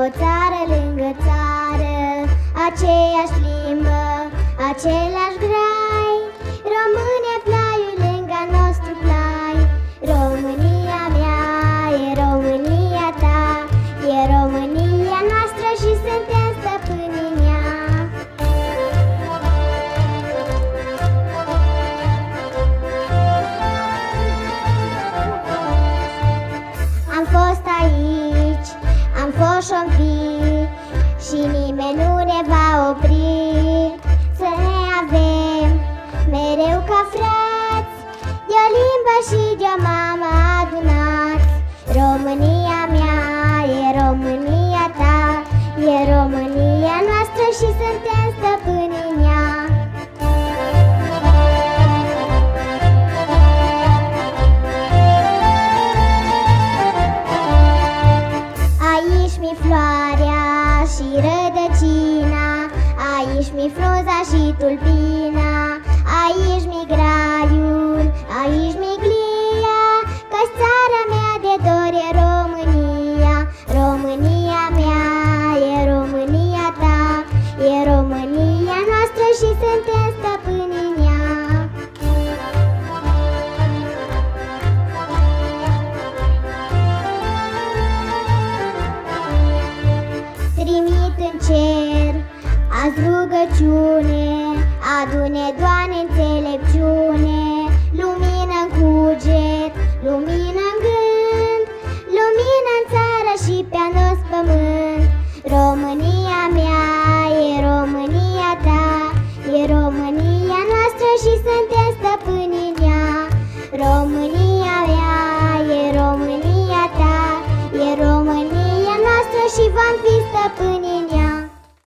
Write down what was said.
țară lângă țară, aceeași limbă, același grai. Române, plaiul lângă nostru plai. România mea e România ta, e România noastră și suntem stăpânii în ea. Am fost aici, am fost șompi și nimeni nu ne va opri. Să ne avem mereu ca frați, de o limbă și de o mamă adunați. România